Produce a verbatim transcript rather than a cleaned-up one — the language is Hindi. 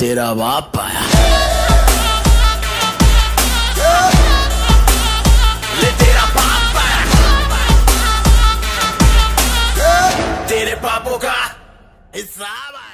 तेरा बाप आया। ले तेरा बाप आया, तेरे पापों का हिसाब आया।